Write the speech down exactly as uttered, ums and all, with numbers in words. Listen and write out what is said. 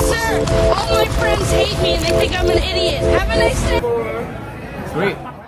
sir. All my friends hate me and they think I'm an idiot. Have a nice day. Sweet.